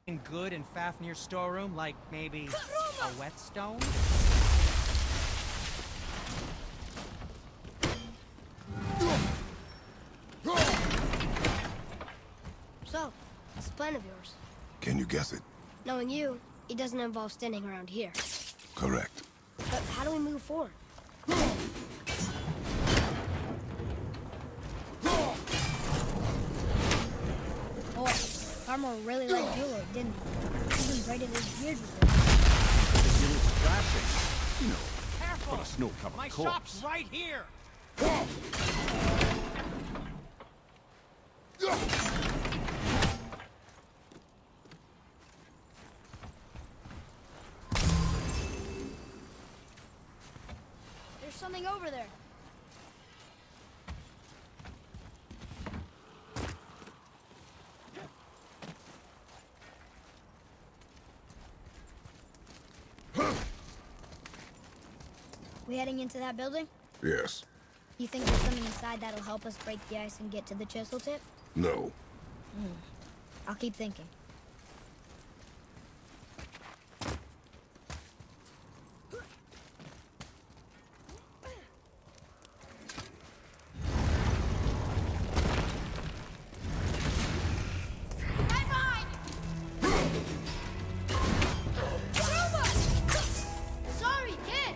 good in Fafnir's storeroom, like maybe a whetstone? So, what's the plan of yours? Can you guess it? Knowing you, it doesn't involve standing around here. Correct. But how do we move forward? Boy, Armor really liked Bueller, didn't he? Even braided his beard with it. The unit's crashing. You know, Careful! on a snow-covered My corpse. shop's right here! There's something over there. We heading into that building? Yes. You think there's something inside that'll help us break the ice and get to the chisel tip? No. I'll keep thinking. Sorry, kid!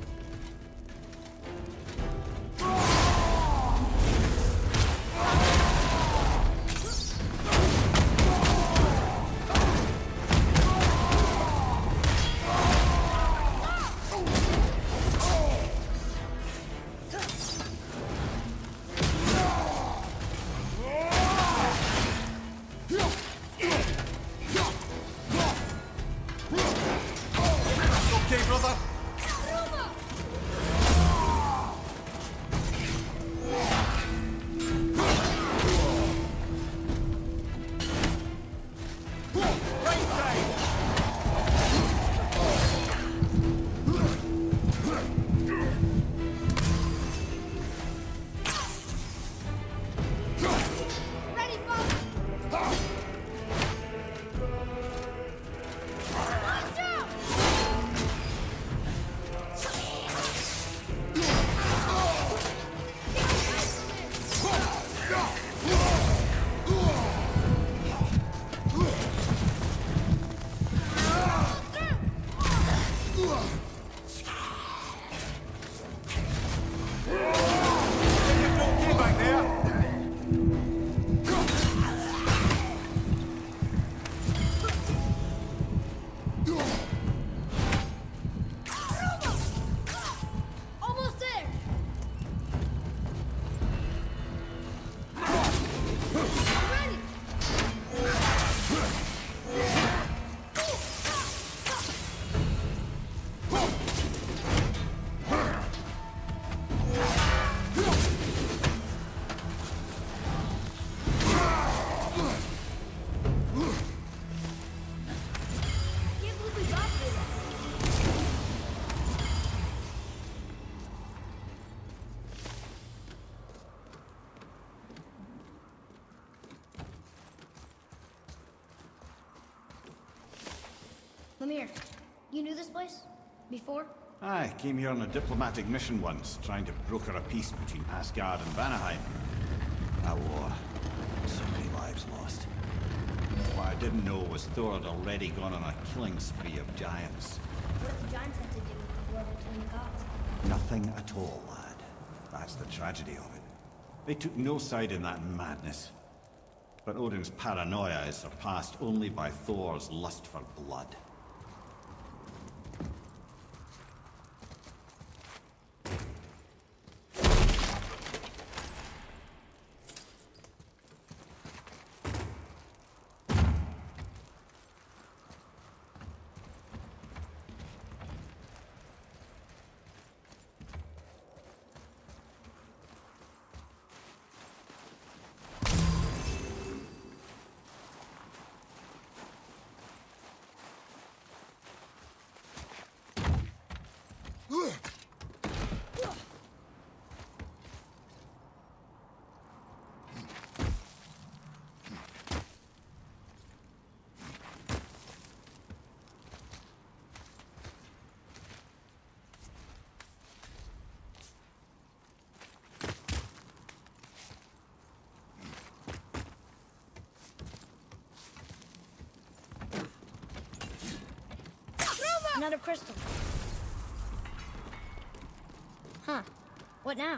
Okay, brother? Ready, folks! Watch out! Okay back there? Almost there! Ready! Can't believe we got this. Lemire, you knew this place? Before? I came here on a diplomatic mission once, trying to broker a peace between Asgard and Vanaheim. That war. So many lives lost. What I didn't know was Thor had already gone on a killing spree of giants. What if the giants had to do with the war between the gods? Nothing at all, lad. That's the tragedy of it. They took no side in that madness. But Odin's paranoia is surpassed only by Thor's lust for blood. Another crystal. Huh. What now?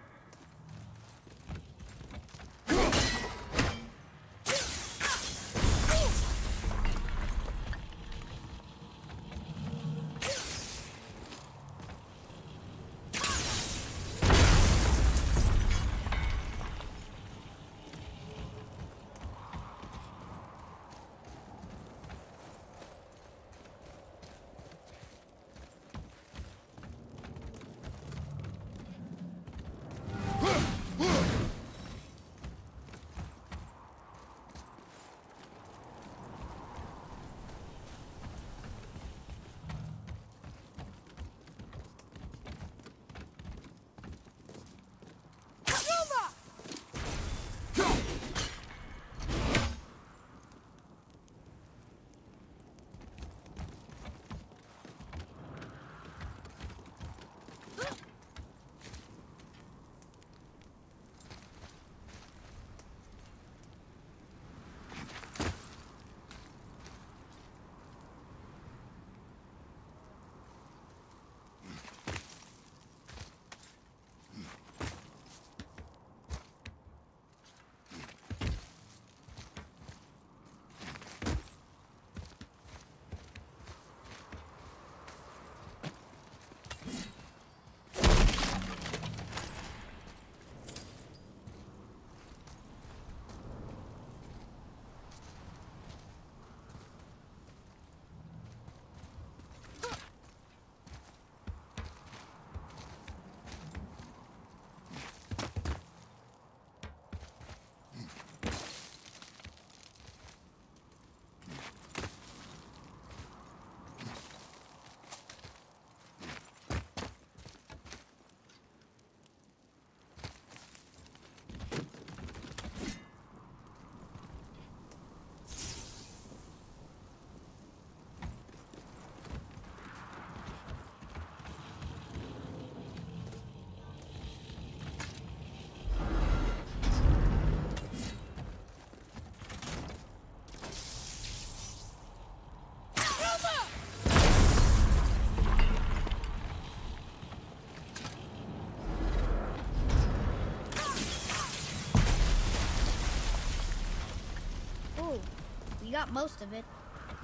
We got most of it.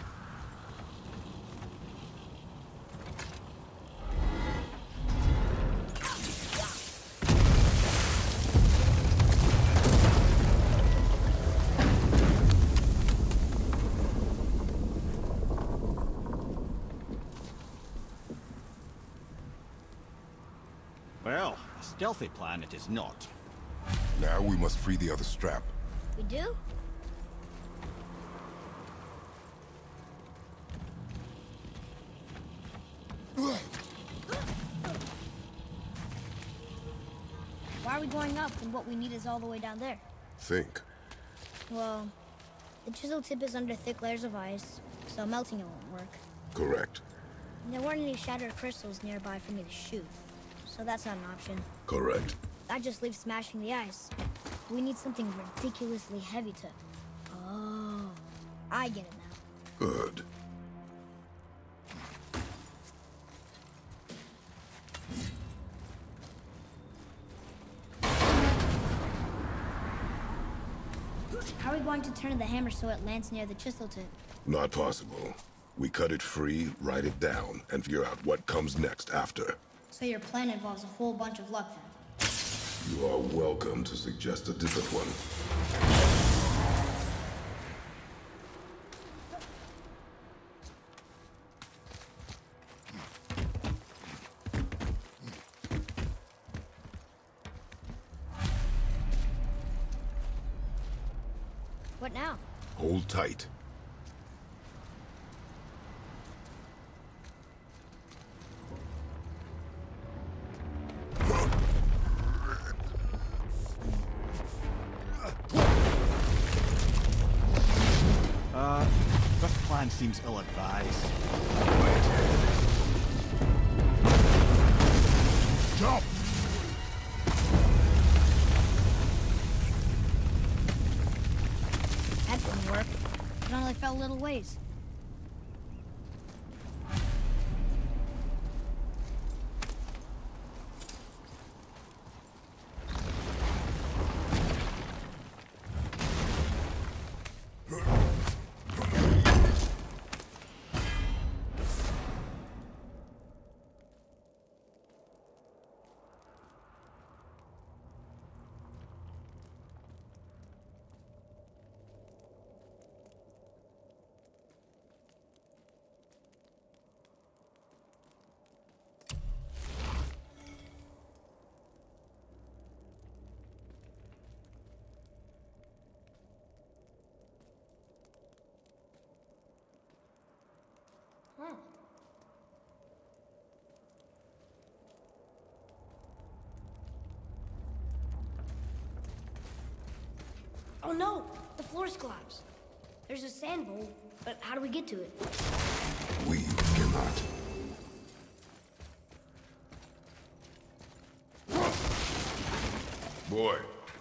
Well, a stealthy plan it is not. Now we must free the other strap. We do? Why are we going up when what we need is all the way down there? Think. Well, the chisel tip is under thick layers of ice, so melting it won't work. Correct. And there weren't any shattered crystals nearby for me to shoot, so that's not an option. Correct. That just leaves smashing the ice. We need something ridiculously heavy to... Oh, I get it now. Good. How are we going to turn the hammer so it lands near the chisel tip? Not possible. We cut it free, write it down, and figure out what comes next after. So your plan involves a whole bunch of luck then? You are welcome to suggest a different one. What now? Hold tight. This plan seems ill-advised. Jump! That didn't work. It only fell a little ways. Huh. Oh no! The floor's collapsed. There's a sand bowl, but how do we get to it? We cannot. Boy.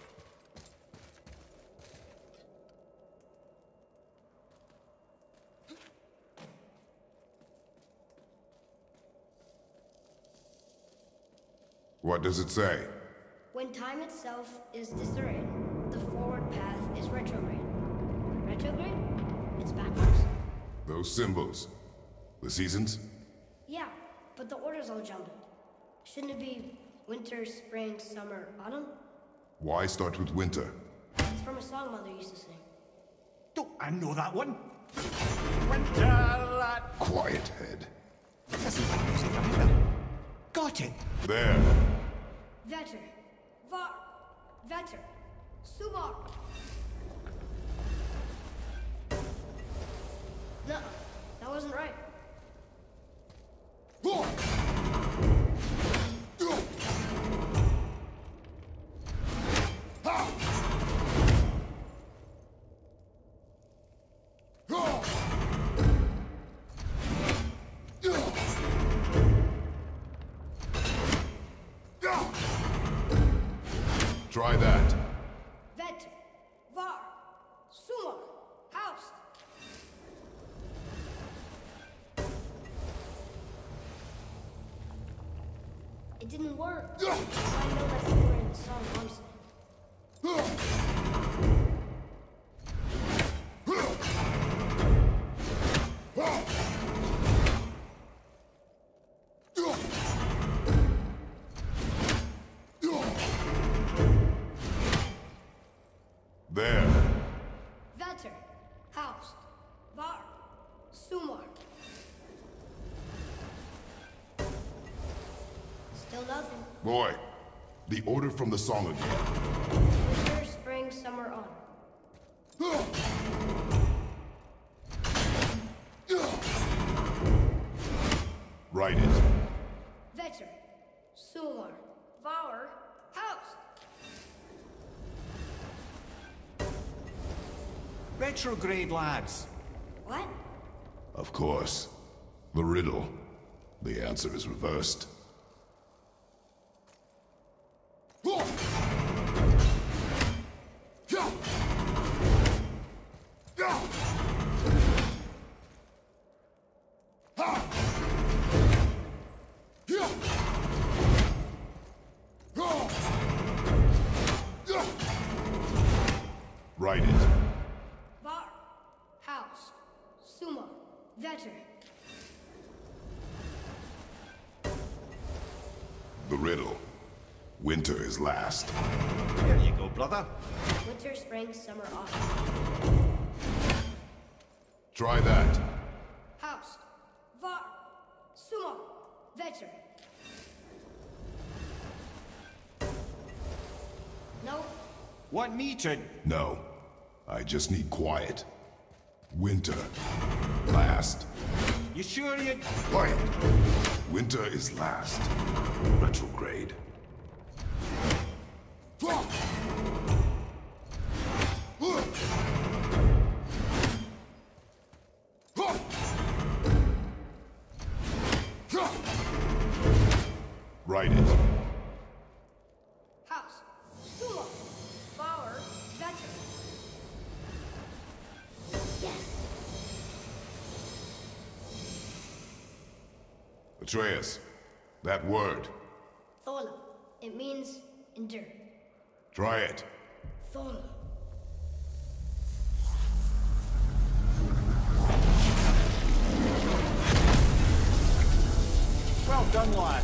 What does it say? When time itself is disarrayed, the forward path is retrograde. Retrograde? It's backwards. Those symbols. The seasons? Yeah, but the order's all jumbled. Shouldn't it be winter, spring, summer, autumn? Why start with winter? It's from a song Mother used to sing. Don't I know that one? Winter. Quiet, head. This is the music either. Got it. There. Vetter. Var. Vetter. Sumar. No, that wasn't right. Try that. Vetter. Var. Sumar. House. It didn't work. I know that's somewhere in the song I'm saying. There. Vetter. House. Var. Sumar. Still nothing. Boy, the order from the song again. Winter, spring, summer, autumn. Write it. Vetter. Sumar. Var. House. Retrograde, lads. What? Of course. The riddle. The answer is reversed. Write it. Var. House. Sumar. Vetter. The riddle. Winter is last. Here you go, brother. Winter, spring, summer, autumn. Try that. House. Var. Sumar. Vetter. No. Want me to... No. I just need quiet. Winter. Last. You sure you... Quiet. Winter is last. Retrograde. Write it. House. Sumar. Var. Vetter. Yes. Atreus, that word. Thola. It means endure. Try it. Thola. Well done, lad.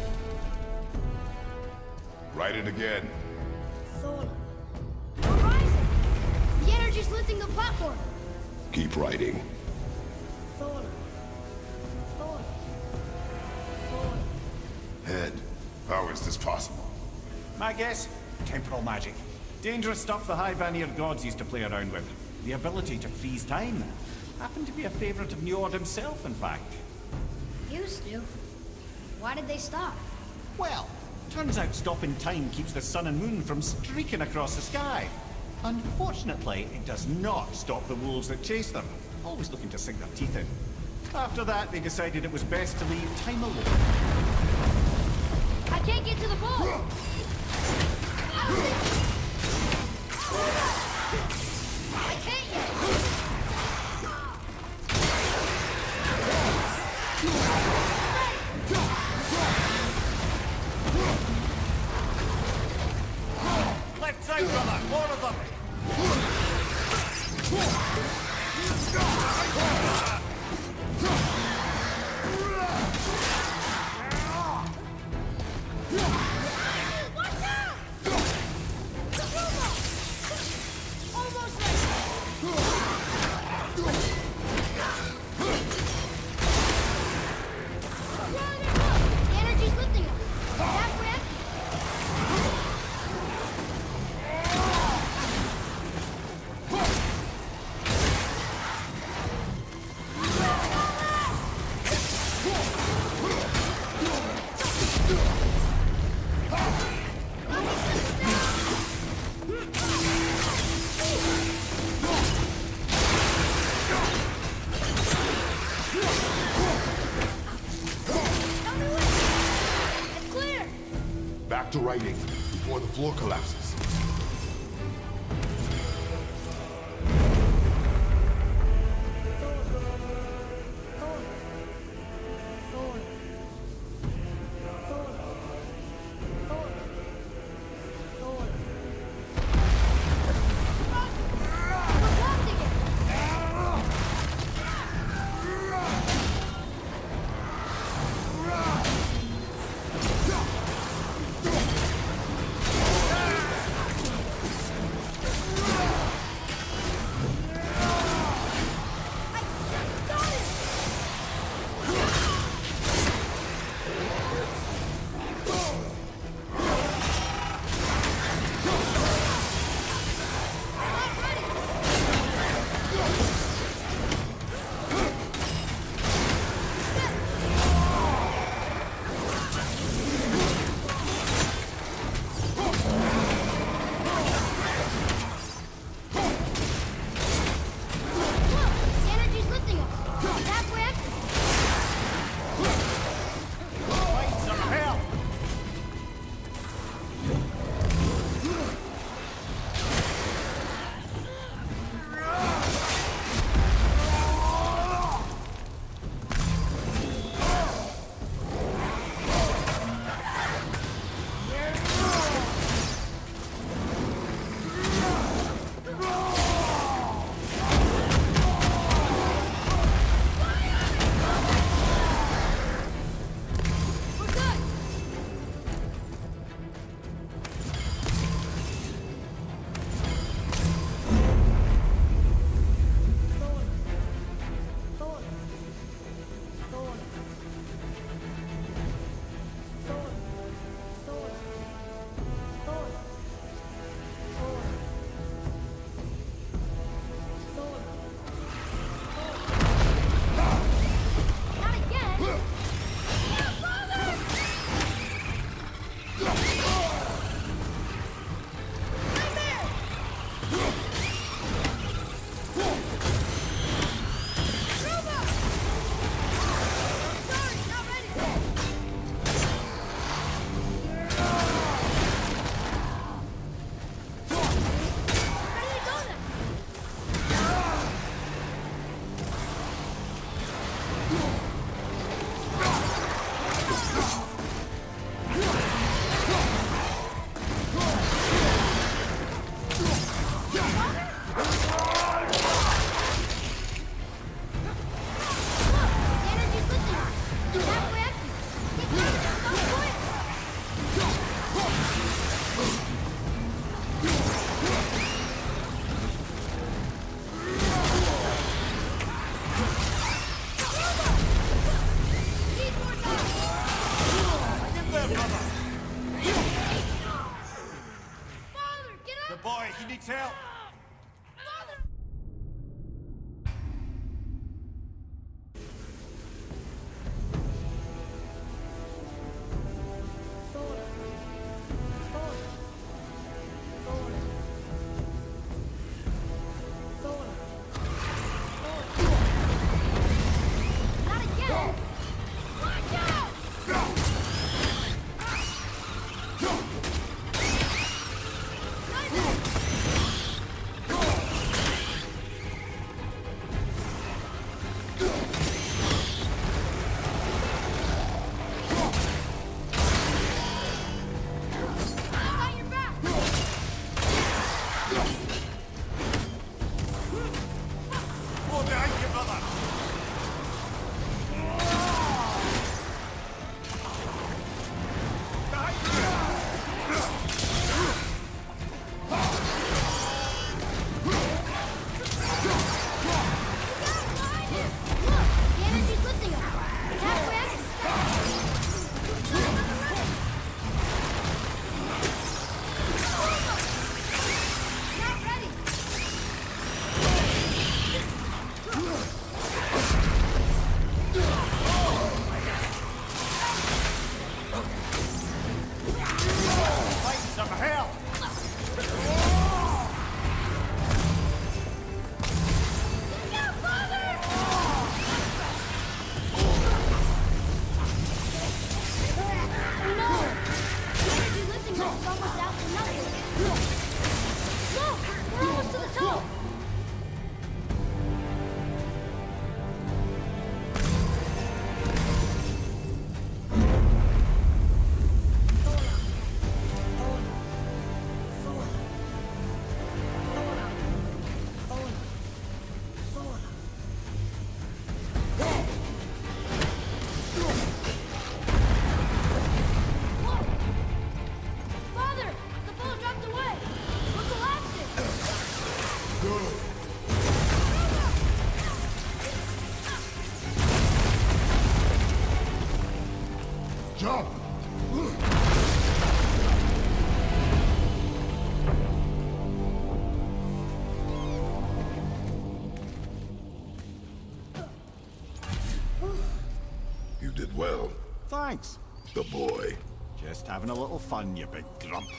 Write it again. Thola. We're rising! The energy's lifting the platform! Keep writing. Thola. Thola. Thola. Head, how is this possible? My guess? Temporal magic. Dangerous stuff the High Vanir gods used to play around with. The ability to freeze time. Happened to be a favorite of Njord himself, in fact. Used to. Why did they stop? Well, turns out stopping time keeps the sun and moon from streaking across the sky. Unfortunately, it does not stop the wolves that chase them, always looking to sink their teeth in. After that, they decided it was best to leave time alone. I can't get to the ball! I can't yet! Left side, brother! More of them! Watch out! Almost ready! The energy's lifting us. Halfway up. It's clear. Back to writing before the floor collapses. The boy, he needs help. Jump! You did well. Thanks. The boy. Just having a little fun, you big grump.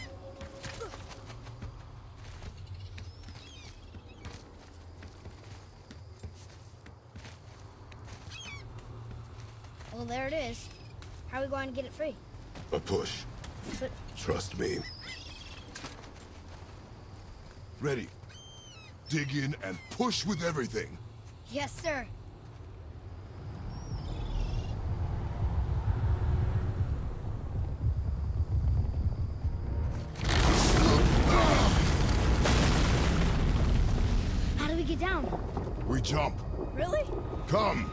Well, there it is. How are we going to get it free? A push. But Trust me. Ready. Dig in and push with everything. yes, sir. How do we get down? We jump. Really? Come.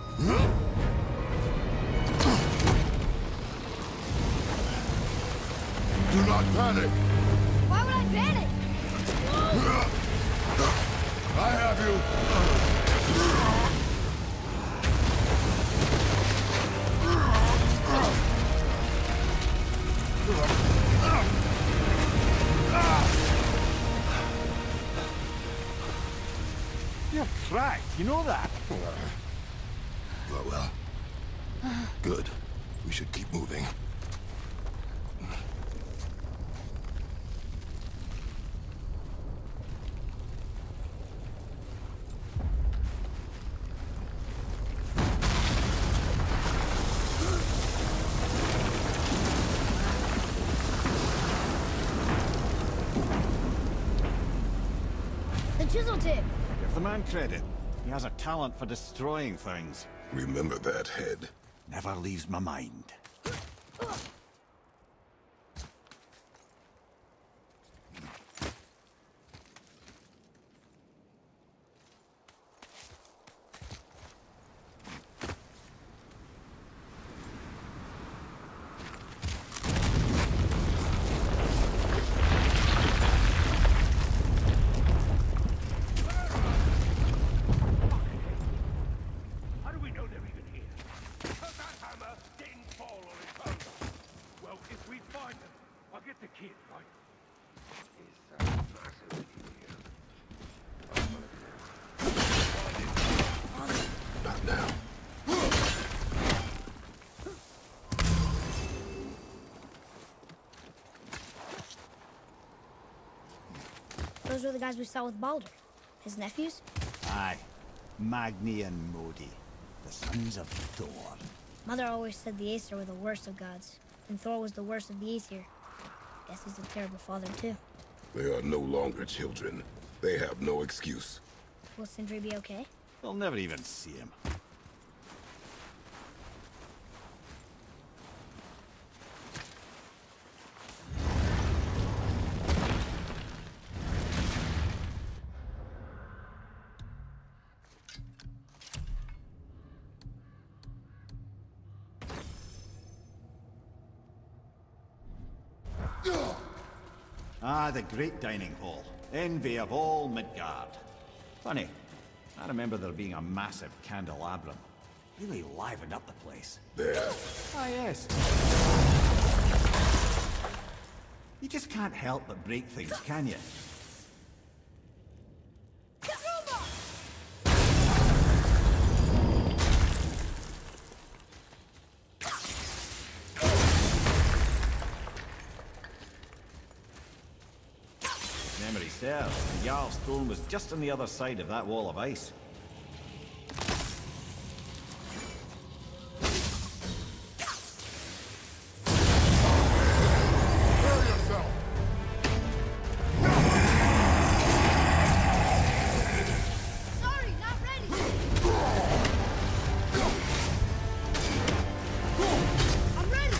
Do not panic. Why would I panic? I have you. You're cracked, you know that? Well. Good. We should keep moving. The chisel tip. Give the man credit. He has a talent for destroying things. Remember that head. Never leaves my mind. How do we know they're even here? Because that hammer didn't fall on its own. Well, if we find them, I'll get the kid, right? It's massive here. Not now. Those were the guys we saw with Baldur. His nephews? Aye. Magni and Modi. The sons of Thor. Mother always said the Aesir were the worst of gods, and Thor was the worst of the Aesir. Guess he's a terrible father, too. They are no longer children. They have no excuse. Will Sindri be okay? They'll never even see him. Ah, the great dining hall. Envy of all Midgard. Funny, I remember there being a massive candelabrum. Really livened up the place. There. Ah, yes. You just can't help but break things, can you? Memory serves, the Jarl's throne was just on the other side of that wall of ice. Prepare yourself. Sorry, not ready! I'm ready!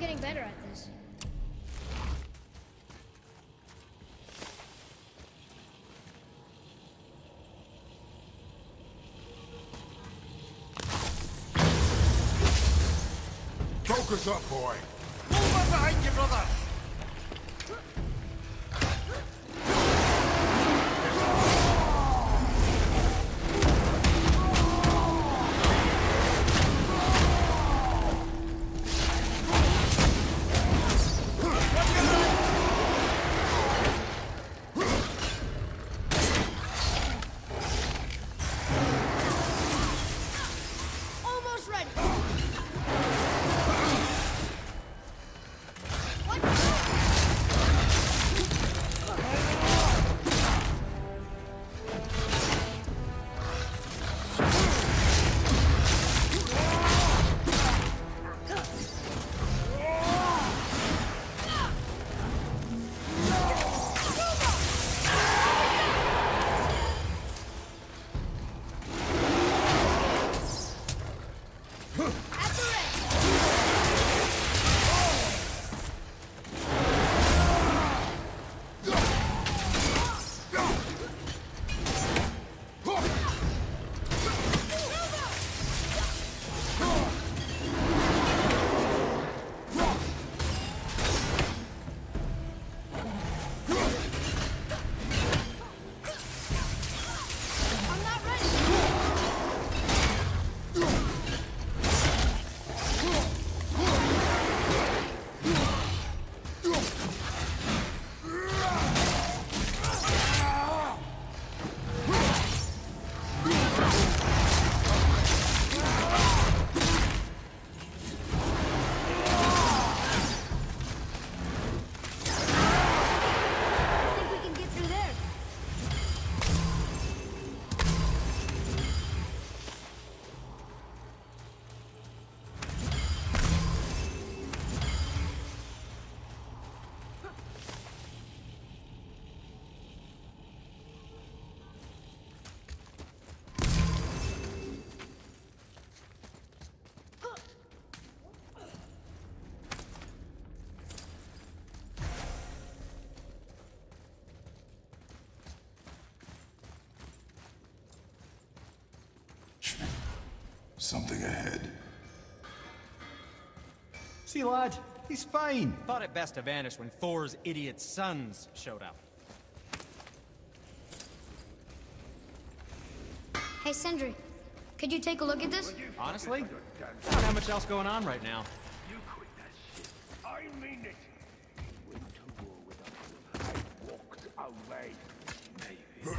getting better at this. Focus up, boy. Move on behind you, brother! Almost ready. I'm not ready. I think we can get through there. Something ahead. See, lad, he's fine. Thought it best to vanish when Thor's idiot sons showed up. Hey, Sindri, could you take a look at this? Honestly, I don't have much else going on right now. You quit that shit. I mean it. He went to war with us. I walked away. Maybe.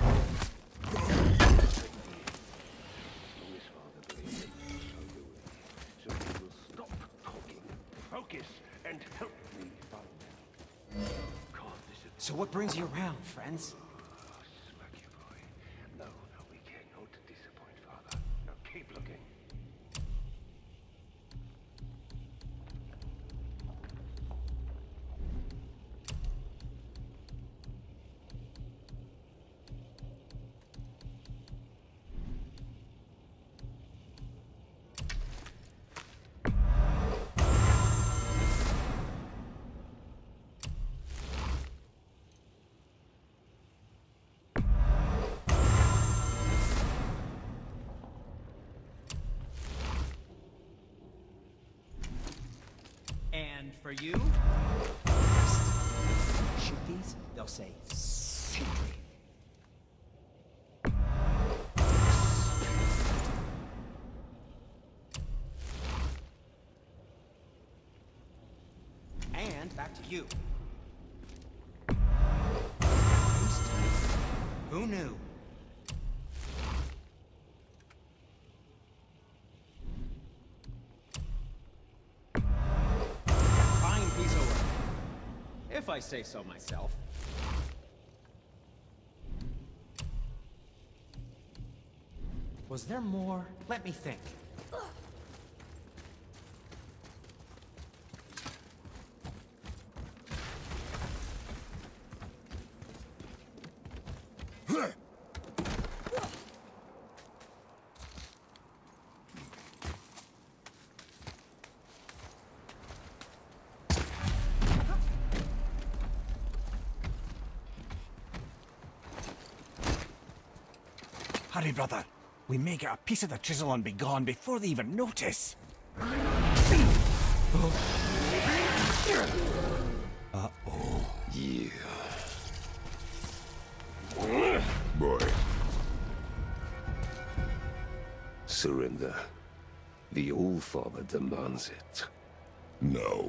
Long as Father believes it, so do we. So we will stop talking, focus, and help me find out. God, this is So what brings you around, friends? smack you, boy. No, we cannot disappoint Father. Now keep looking. And for you, shoot these, they'll say Sindri. And back to you. Who knew? Fine piece of work, if I say so myself. Was there more? Let me think. Hurry, brother. We may get a piece of the chisel and be gone before they even notice. Yeah. Boy. Surrender. The All-Father demands it. No.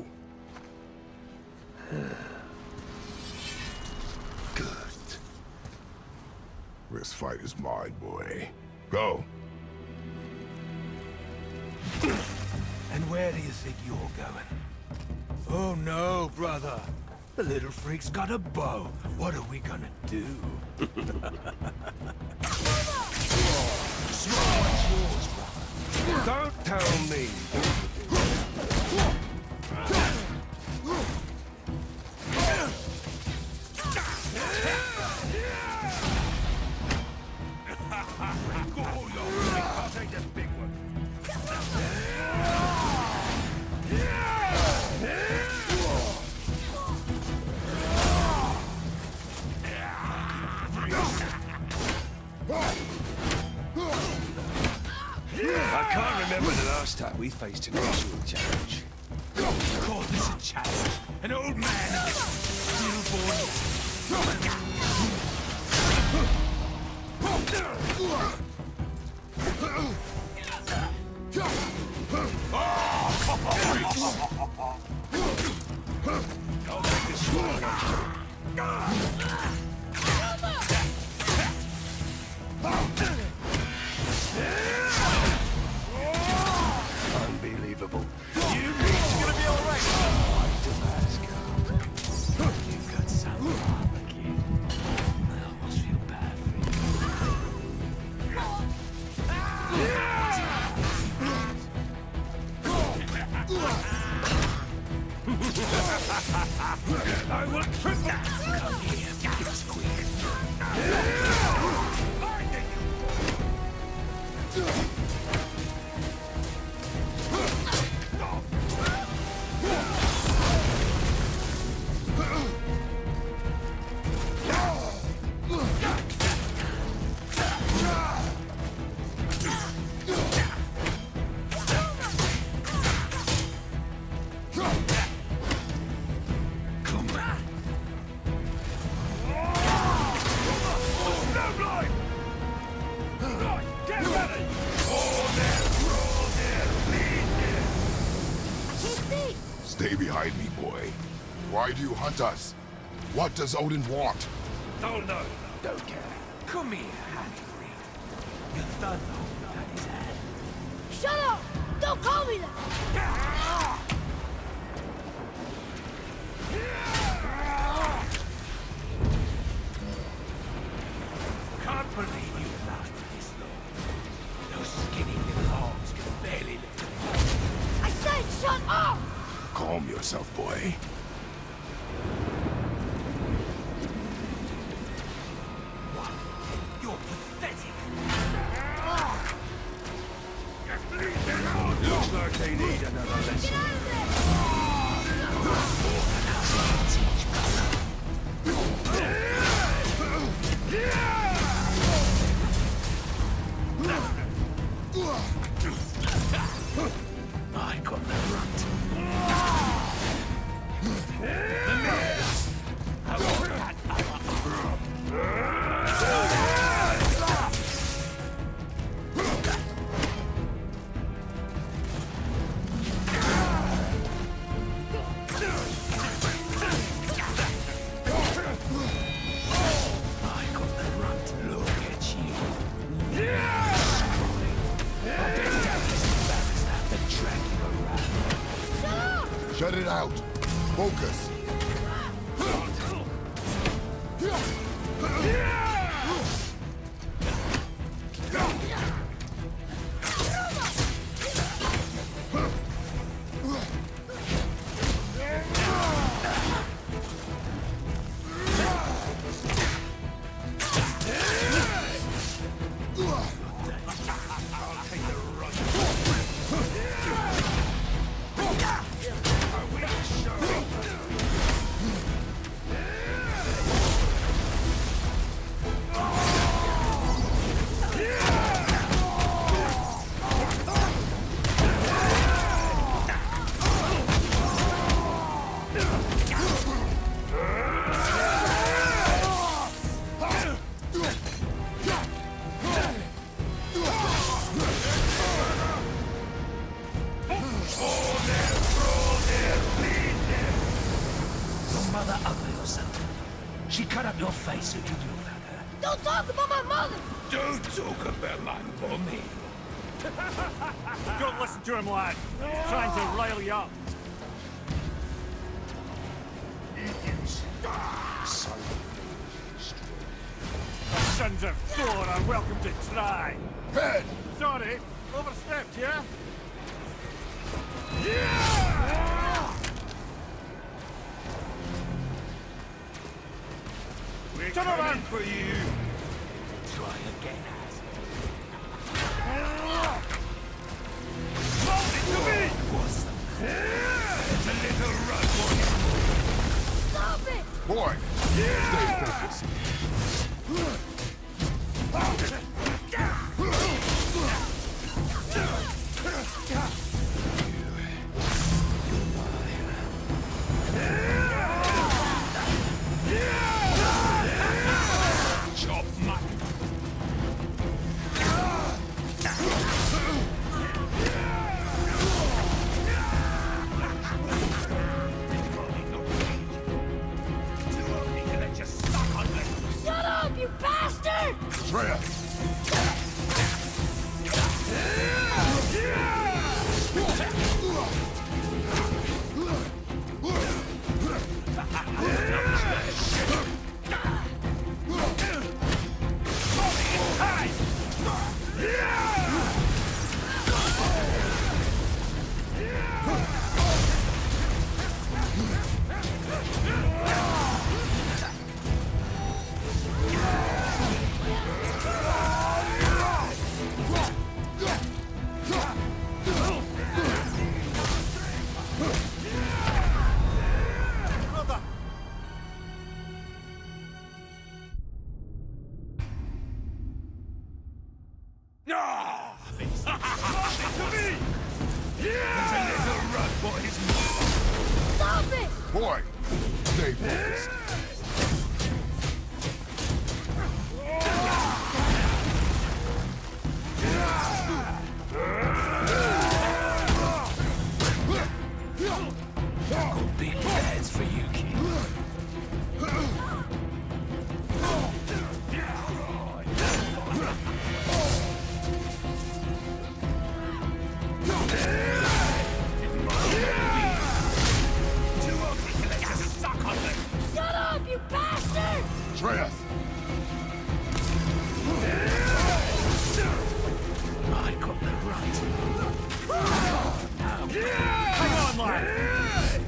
Good. This fight is mine, boy. Go. And where do you think you're going? Oh no, brother. The little freak's got a bow. What are we gonna do? What's yours, brother? Don't tell me. I'll take this big one. I can't remember the last time we faced an actual challenge. Call this a challenge? An old man and this stillborn. I'll make this Unbelievable. You think it's gonna be alright? You've got some again. I almost feel bad for I will trip that! Come here, get us quick. Stay behind me, boy. Why do you hunt us? What does Odin want? Don't know. Don't care. Come here, Hanny Reed. You've done all that is had. Shut up! Don't call me that! Can't believe you've lasted this long. Those skinny little arms can barely lift a finger. I said shut up! Calm yourself, boy. You're pathetic. Looks like they need another Get lesson. out of there! I got the runt. I got the runt. Look at you. Shut it out. Focus. mother ugly or something? She cut up your face so you look like her. Don't talk about my mother! Don't talk about my mommy. Don't listen to him, lad. He's trying to rile you up. The sons of Thor are welcome to try. Head! Sorry, overstepped, yeah? We're Turn coming around. for you. Try again, Hold it to me! What's the There's a little run for Stop it! Boy! Stay focused. Chop muck. Shut up, you bastard! Treya! Stop it! Boy! Stay focused. Big plans for you, kid. Shut up, you bastard! Treya! I got the right. Hang on, lad!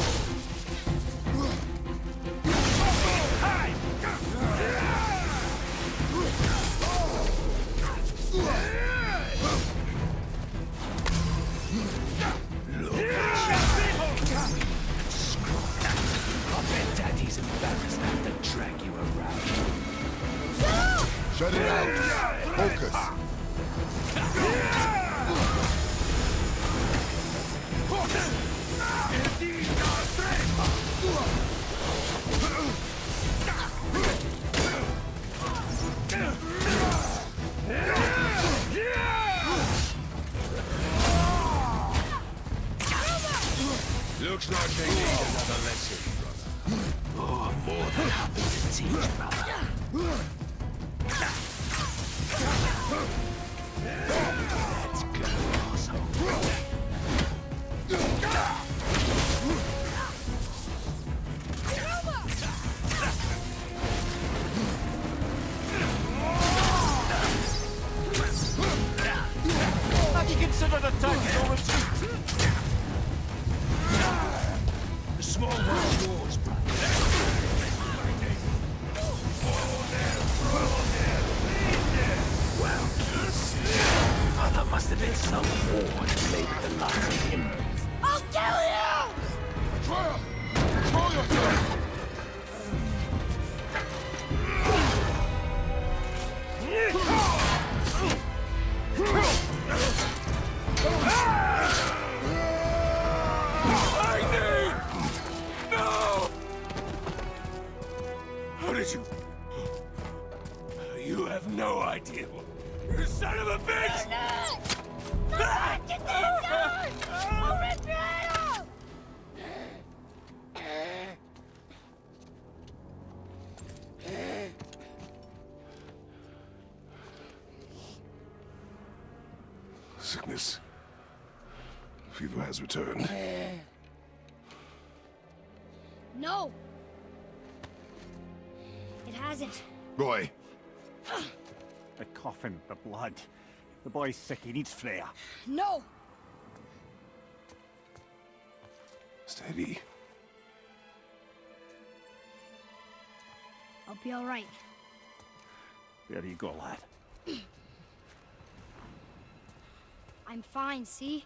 I bet Daddy's embarrassed to have to drag you around. Shut it out! Focus! Looks like they need another lesson, brother. Oh, I'm more than happy to teach, brother. Let's go, asshole. Have you considered attacking or retreat? The small world's yours, brother. Well, there must have been some war that made the likes of him. I'll kill you! Treya! Control yourself! No! How did you... You have no idea. You son of a bitch! Get that gun! I'll rip your head off! Sickness. Fever has returned. No! It hasn't. Roy, The coughing, the blood. The boy's sick, he needs Freya. No! steady. I'll be alright. There you go, lad. I'm fine, see?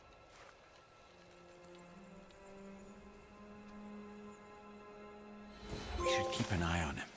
We should keep an eye on him.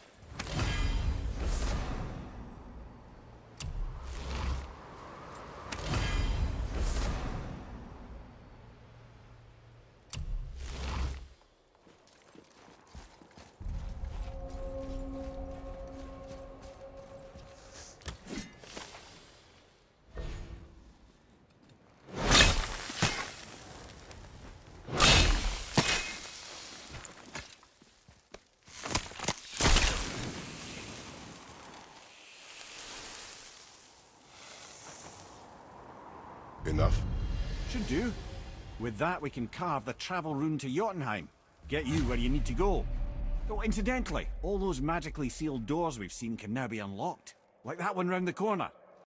Enough? Should do. With that, we can carve the travel rune to Jotunheim. Get you where you need to go. Oh, incidentally, all those magically sealed doors we've seen can now be unlocked. Like that one round the corner.